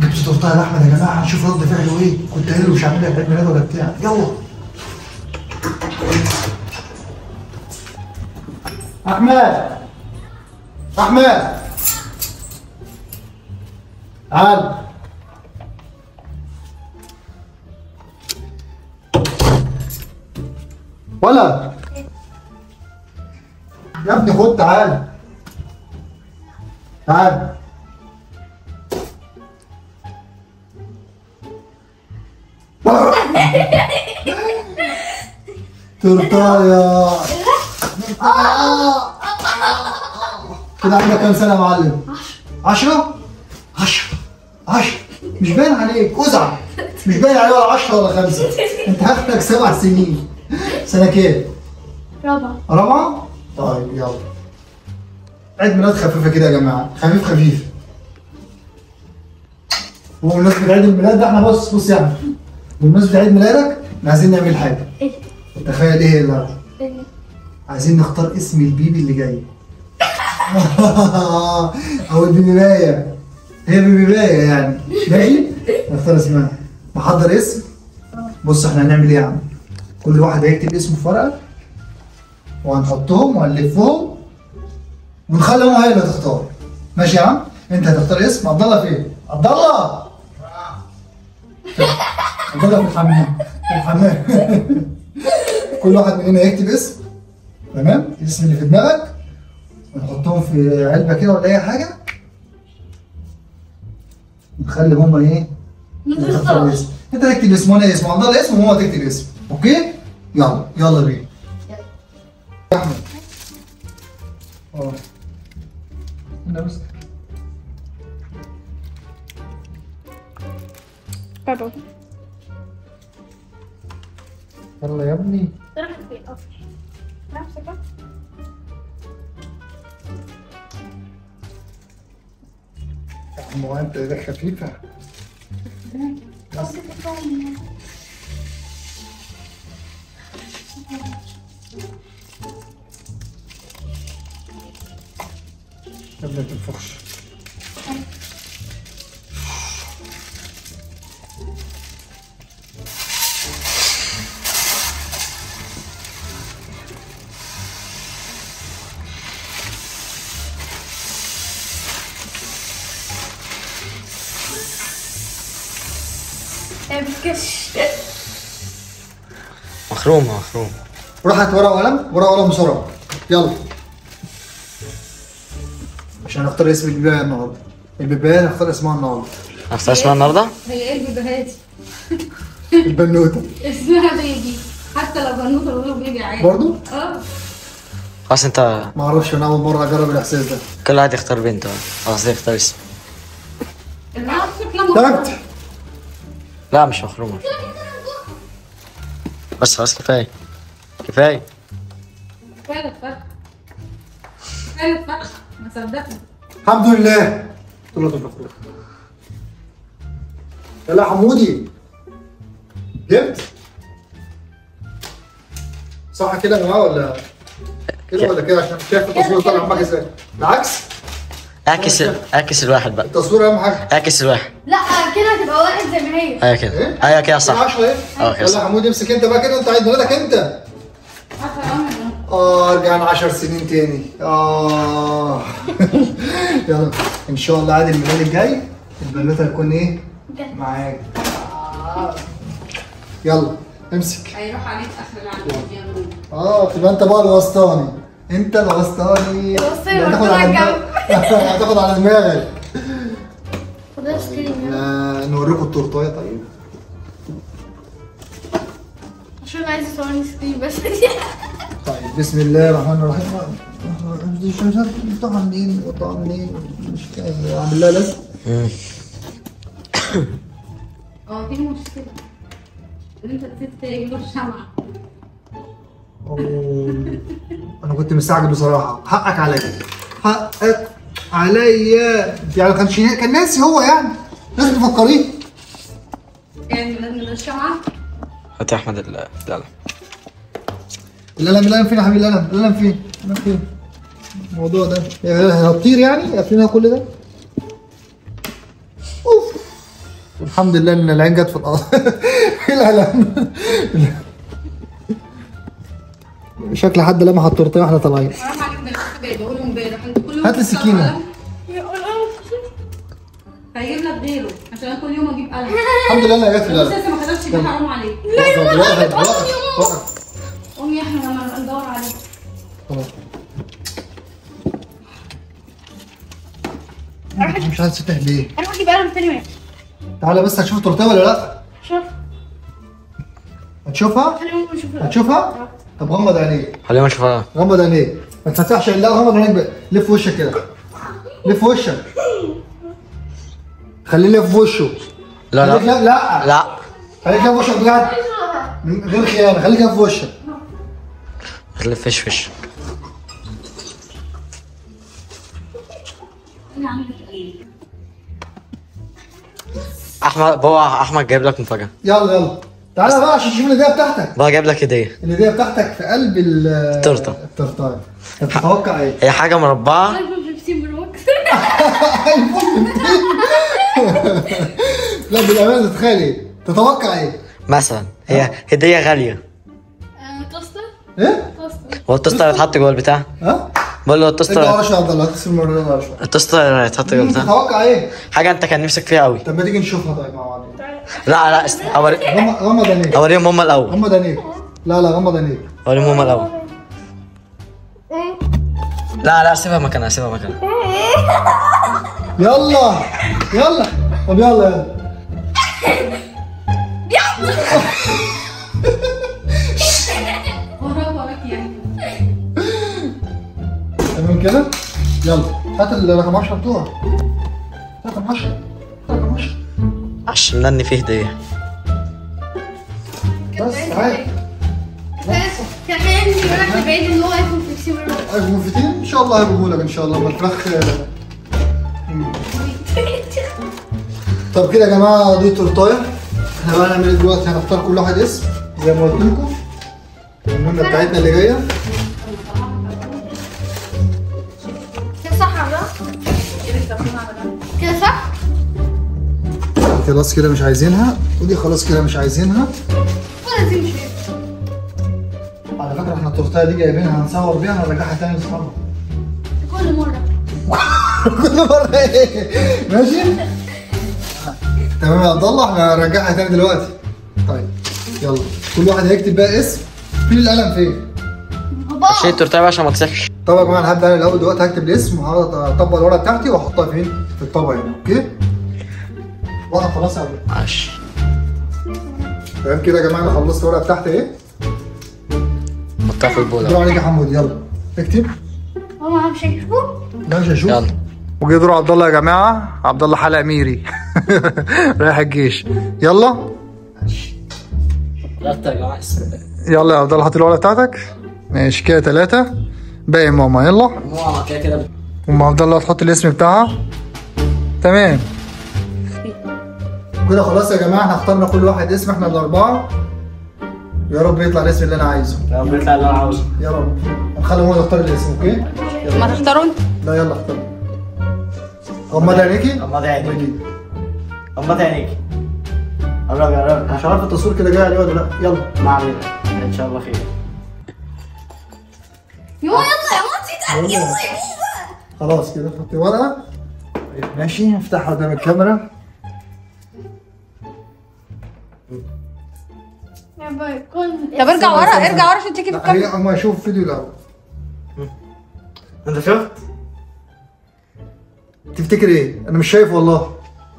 جبت تورتايه لاحمد يا جماعه، هنشوف رد فعله ايه. كنت قايل له مش هعمل لك عيد ميلاد ولا بتاع. يلا احمد، احمد تعال. ولا يا ابني خد، تعال تعال. تورتايه كده. عندك كام سنة يا معلم؟ 10 10 مش باين عليك، ازعل. مش باين عليه ولا 10 ولا 5. انت هاخدك 7 سنين. سنة كام؟ رابعة. رابعة؟ طيب يلا. عيد ميلاد خفيفة كده يا جماعة، خفيف خفيف. وبمناسبة عيد الميلاد ده احنا بص يا عم، بمناسبة عيد ميلادك احنا عايزين نعمل حاجة. ايه؟ تخيل ايه اللي ايه؟ عايزين نختار اسم البيبي اللي جاي. او البيبيايه، هي بيبيايه يعني. ماشي؟ نختار اسمها. محضر اسم؟ بص احنا هنعمل ايه يا عم؟ كل واحد هيكتب اسمه في ورقه وهنحطهم وهنلفهم ونخلي ماما هي اللي تختار. ماشي يا عم؟ انت هتختار اسم. عبد الله فين؟ عبد الله! عبد الله في الحمام. في الحمام. كل واحد مننا يكتب اسم، تمام؟ الاسم اللي في دماغك ونحطهم في علبه كده ولا اي حاجه، ونخلي هما ايه؟ يختاروا الاسم. انت تكتب اسم وانا اسم، عبد الله اسم وهو تكتب اسم، اوكي؟ يلا يلا بينا. يا احمد. انا بس بابا. يلا يا ابني. راحت فين اصلا؟ نفسك يا عم هو انت ايدك خفيفه. يا ابني ما تنفخش. بتكش. مخرومة. روح هات ورقه وقلم، ورقه وقلم بسرعه. يلا عشان نختار اسم البيبايه النهارده. البيبايه نختار اسمها النهارده. اختار اسمها النهارده؟ هي ايه البيبيهات؟ البنوته اسمها بيبي، حتى لو بنوته بيقولوا بيبي عادي. برضه؟ خلاص انت ما اعرفش، انا اول مره اجرب الاحساس ده. كل واحد يختار بنت. خلاص يختار اسم. تعبت. لا مش مخرومة. بس خلاص كفاية. كفاية الفرق. كفاية الفرق. ما صدقني. الحمد لله. طلعت المفروض. يلا يا حمودي. جبت؟ صح كده يا جماعه ولا كده ولا كده؟ عشان مش شايف التصوير طالع معاك ازاي؟ بالعكس؟ اعكس الواحد بقى. التصوير اهم حاجه. اعكس الواحد. لا كده هتبقى واحد زي ما هي. ايوه كده. ايه؟ ايوه كده صح. 10 ايه؟ اه كده يلا صح. يا حمودي امسك انت بقى كده، انت عيد ميلادك انت. 10 رجعنا 10 سنين تاني. يلا ان شاء الله عيد الميلاد الجاي البنوته هتكون ايه؟ معاك. يلا امسك. هيروح عليك اخر العام يا نور. تبقى انت بقى الوسطاني. انت الوسطاني. الوسطاني هتاخد وربنا على يجمع. هتاخد على دماغك. خد ايس كريم. نوريكم التورتايه طيب. عشان عايز اصور ايس كريم بس. طيب بسم الله الرحمن الرحيم. قطع منين قطع منين؟ مش فاهم. اعمل لها لازم. دي مشكلة. انت نسيت تجيب له الشمعة. انا كنت مستعجل بصراحه. حقك عليا. حقك عليا. يعني كان ناسي هو يعني. لازم تفكريه. يعني من الشمعة. هات يا احمد القلم. القلم فين يا حبيبي؟ القلم فين؟ القلم فين؟ الموضوع ده هتطير يعني؟ قافلينها كل ده؟ اوف. الحمد لله ان العين جت في الارض. ايه القلم؟ شكل حد لمح التورتيه واحنا طالعين. حرام عليك، ده كنت بقوله امبارح انت كل يوم هات لي سكينة. هيجيب لك غيره عشان انا كل يوم اجيب قلم. الحمد لله انها جت في بس القلم. لسه ما كتبتش ده، حرام عليك. وقف. قوم يا احمد لما ندور عليه. خلاص. مش عايز تفتح ليه؟ اروح اجيب قلم تاني منك. تعالى بس هتشوف التورتيه ولا لا؟ شوف هتشوفها؟ خلينا نشوف. هتشوفها؟ طب غمض عينيك. خلينا نشوفها. غمض عينيك. ما تفتحش الا غمض عينيك بقى. لف وشك كده. لف وشك. خليه يلف وشه. لا خليك لا لا. لا. خليك لف وشك بجد. من غير خيانه، خليك لف وشك. ما تلفش في وشك. احمد بابا، احمد جايب لك مفاجاه. يلا يلا. تعالى بقى عشان تشوف الهديه بتاعتك. بابا جايب لك هديه. الهديه بتاعتك في قلب التورته. التورتايه. طب تتوقع ايه؟ هي حاجه مربعه. لا بالامانه تتخيل ايه؟ تتوقع ايه؟ مثلا هي هديه غاليه. توستر. ايه؟ توستر. هو التوستر هيتحط جوه البتاع؟ ها؟ بقول له ارجع ورا التوستر. شويه يا عبد الله، هتكسر المره ورا شويه. التوستر هيتحط جوه البتاع. تتوقع ايه؟ حاجه انت كان نفسك فيها قوي. طب ما تيجي نشوفها طيب مع بعض. لا لا غمض عينيك. اوريهم هم الاول. غمض عينيك. لا غمض عينيك. اوريهم هم الاول. لا لا سيبها مكانها، سيبها مكانها. يلا يلا. طب يلا يلا. وراك يعني. تمام كده؟ يلا هات الرقم 10 بتوعك. رقم 10. رقم 10. عشان نني فيه هديه. بس عادي. كمان بيقول لك بعيد ان هو يكون فليكسيبل. ايفون 15 ان شاء الله هيجيبوا لك ان شاء الله. ما الفراخ. طب كده يا جماعه دي تورتايه. احنا بقى هنعمل ايه دلوقتي؟ هنختار كل واحد اسم زي ما قلت لكم. المهمه بتاعتنا اللي جايه. كده صح ولا؟ كده صح؟ خلاص كده مش عايزينها، ودي خلاص كده مش عايزينها. ولا دي مش على فكره احنا التورتايه دي جايبينها هنصور بيها هنرجعها تاني لاصحابنا. كل مرة. كل مره ايه؟ ماشي؟ تمام يا عبد الله، احنا هنرجعها تاني دلوقتي. طيب يلا كل واحد هيكتب بقى اسم. فين القلم فين؟ بابا. شيل التورتيه بقى عشان ما تسيحش. طبعا يا جماعه انا هبدا انا الاول دلوقتي هكتب الاسم وهطبق الورقه بتاعتي واحطها فين؟ في الطبق هنا، اوكي؟ واحد خلاص يا عبد الله. ماشي. تمام كده يا جماعه انا خلصت الورقه بتاعتي اهي. حطها في دور البوله. عليك يا حمود يلا اكتب. ماما مش هيشوفوا؟ لا مش هشوف. يلا. وجه دور عبد الله يا جماعه. عبد الله حلق ميري. رايح الجيش. يلا لا يا جماعه. يلا يا عبد الله حط الورقه بتاعتك. ماشي كده 3. باقي ماما يلا. ماما كده كده. ام عبد الله هتحط الاسم بتاعها. تمام كده خلاص يا جماعه احنا اخترنا كل واحد اسم احنا الاربعه. يا رب يطلع الاسم اللي انا عايزه. يا رب يطلع اللي انا عاوزه. يا رب. هنخلي هو يختار الاسم اوكي؟ ما تختاروا انت. لا يلا اختار. غمض عينيكي. غمض عينيك. غمض عينيك. قرب يا رب. مش عارف التصوير كده جاي عليه ولا لا. يلا ما علينا. ان شاء الله خير. يلا يا مامتي يلا. خلاص كده حطي ورقه. طيب ماشي افتحها قدام الكاميرا. طب ارجع ورا، ارجع ورا عشان تيجي في لا الكاميرا. هي اما اشوف فيديو الاول. انت شفت؟ تفتكر ايه؟ انا مش شايف والله.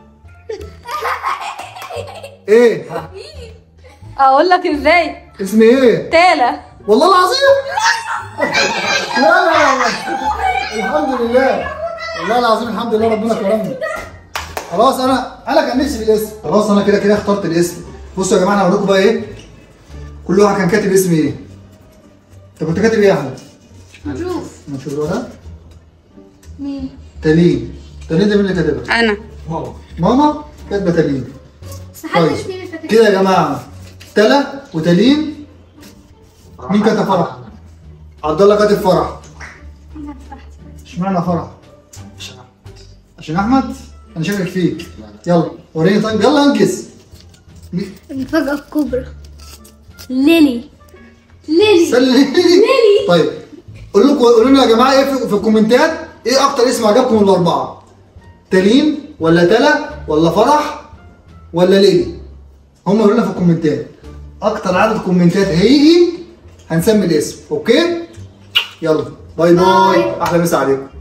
ايه؟ اقول لك ازاي؟ اسمي ايه؟ تالا. والله العظيم. لا لا لا الحمد لله. والله العظيم الحمد لله ربنا كرمني. خلاص انا كان نفسي في الاسم. خلاص انا كده اخترت الاسم. بصوا يا جماعه انا هقول لكم بقى ايه. كل واحد كان كاتب اسم ايه. انت كنت كاتب ايه يا احمد؟ نشوف. ما نشوف الورقه. مين؟ تالين. تالين ده مين اللي كاتبها؟ انا. ماما كاتبه تالين. بس محدش مين اللي فاكر كده يا جماعه تلا وتالين. مين كاتب فرح؟ عبد الله كاتب فرح. اشمعنى فرح؟ عشان احمد. انا شاكك فيك. يلا وريني طيب، يلا انجز. المفاجأة الكبرى. ليلي. سلمي. طيب قولوا لنا يا جماعه ايه في الكومنتات، ايه اكتر اسم عجبكم من الاربعه؟ تلين ولا تلا ولا فرح ولا ليلي؟ هم قولوا لنا في الكومنتات. اكتر عدد كومنتات هيجي هنسمي الاسم. اوكي يلا باي باي، احلى مسا عليكم.